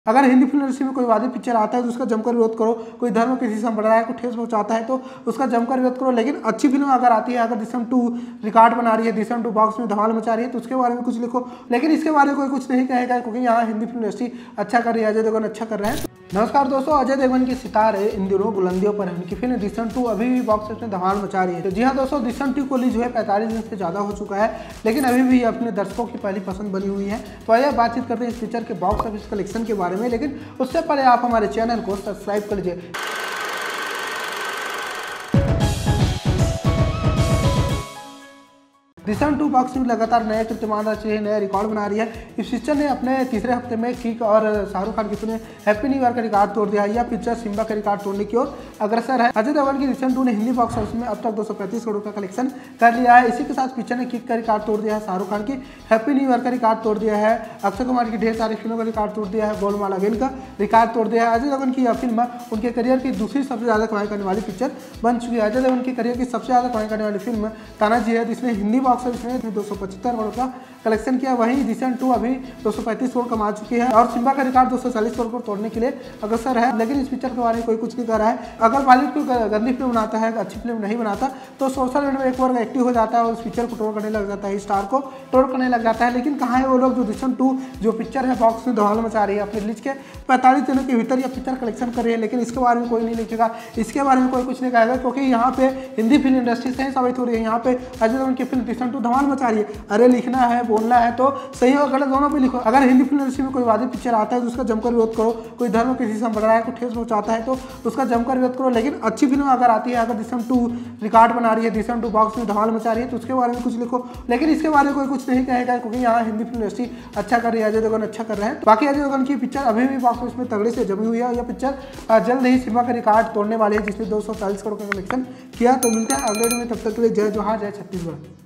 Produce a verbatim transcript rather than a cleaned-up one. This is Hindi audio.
अगर हिंदी फिल्म इंडस्ट्री में कोई वादी पिक्चर आता है तो उसका जमकर विरोध करो। कोई धर्म किसी से बढ़ रहा है, कोई ठेस पहुंचाता है तो उसका जमकर विरोध करो। लेकिन अच्छी फिल्म अगर आती है, अगर दृश्यम टू रिकॉर्ड बना रही है, दृश्यम टू बॉक्स में धमाल मचा रही है तो उसके बारे में कुछ लिखो। लेकिन इसके बारे में कोई कुछ नहीं कहेगा क्योंकि यहाँ हिंदी फिल्म इंडस्ट्री अच्छा कर रही है, अजय देवगन अच्छा कर रहे हैं। नमस्कार दोस्तों, अजय देवगन की सितारे इन दिनों बुलंदियों पर है। उनकी फिल्म दृश्यम टू अभी भी बॉक्स ऑफिस में धमाल मचा रही है। तो जी हाँ दोस्तों, दृश्यम टू को रिलीज हुए पैंतालीस दिन से ज़्यादा हो चुका है, लेकिन अभी भी अपने दर्शकों की पहली पसंद बनी हुई है। तो आइए बातचीत करते हैं इस पिक्चर के बॉक्स ऑफिस कलेक्शन के बारे में। लेकिन उससे पहले आप हमारे चैनल को सब्सक्राइब कर लीजिए। दृश्यम टू बॉक्स में लगातार नए कीर्तिमान रच रही है, नया रिकॉर्ड बना रही है। इस पिक्चर ने अपने तीसरे हफ्ते में किक और शाहरुख खान की फिल्म हैप्पी न्यू ईयर का रिकॉर्ड तोड़ दिया है। यह पिक्चर सिम्बा का रिकॉर्ड तोड़ने की ओर अग्रसर है। अजय देवगन की दृश्यम टू ने हिंदी बॉक्स ऑफिस में अब तक दो सौ पैंतीस करोड़ का कलेक्शन कर लिया है। इसी के साथ पिक्चर ने किक का रिकॉर्ड तोड़ दिया है, शाहरुख खान की हैप्पी न्यू ईयर का रिकॉर्ड तोड़ दिया है, अक्षय कुमार की ढेर सारी फिल्मों का रिकॉर्ड तोड़ दिया है, गोलमाल अगेन का रिकॉर्ड तोड़ दिया है। अजय देवगन की यह फिल्म उनके करियर की दूसरी सबसे ज्यादा कमाई करने वाली पिक्चर बन चुकी है। अजय देवगन की करियर की सबसे ज्यादा कमाई करने वाली फिल्म तानाजी है, जिसने हिंदी बॉक्स ऑफिस में दो सौ पचहत्तर करोड़ का कलेक्शन किया। वहीं दृश्यम टू अभी दो सौ पैंतीस करोड़ कमा चुकी है और सिम्बा का रिकॉर्ड दो सौ चालीस करोड़ को तोड़ने के लिए अग्रसर है। लेकिन इस पिक्चर के बारे में कोई कुछ नहीं कर रहा है। अगर बॉलीवुड कोई गंदी फिल्म बनाता है, अच्छी फिल्म नहीं बनाता तो सोशल मीडिया में एक बार एक्टिव हो जाता है और उस पिक्चर को ट्रोल करने लग जाता है, स्टार को ट्रोल करने लग जाता है। लेकिन कहाँ है वो लोग जो दृश्यम टू जो पिक्चर है बॉक्स में धमाल मचा रही है, अपने रिलीज के पैंतालीस दिनों के भीतर यह पिक्चर कलेक्शन कर रही है। लेकिन इसके बारे में कोई नहीं लिखेगा, इसके बारे में कोई कुछ नहीं कहेगा, क्योंकि यहाँ पे हिंदी फिल्म इंडस्ट्री सही साबित हो रही है। यहाँ पे अजय देवगन की फिल्म दृश्यम टू धमाल मचा रही है। अरे लिखना है, बोलना है तो सही और गलत दोनों पे लिखो। अगर हिंदी फिल्म इंडस्ट्री में कोई वादी पिक्चर आता है तो उसका जमकर विरोध करो। कोई धर्म किसी से बढ़ रहा है, कोई ठेस पहुंचाता है तो उसका जमकर विरोध करो। लेकिन अच्छी फिल्म अगर आती है, अगर दृश्यम टू रिकॉर्ड बना रही है, दृश्यम टू बॉक्स में धमाल मचा रही है तो उसके बारे में कुछ लिखो। लेकिन इसके बारे में कोई कुछ नहीं कहेगा क्योंकि यहाँ हिंदी फिल्म इंडस्ट्री अच्छा कर रही है, अजय देवगन अच्छा कर रहे हैं। बाकी अजय देवगन की पिक्चर अभी भी बॉक्स ऑफिस में तगड़े से जमी हुई है। यह पिक्चर जल्द ही सिम्बा का रिकॉर्ड तोड़ने वाली है, जिसने दो सौ चालीस करोड़ का कलेक्शन किया। तो मिलते हैं अगले वीडियो में, तब तक के लिए जय जोहार, जय छत्तीसगढ़।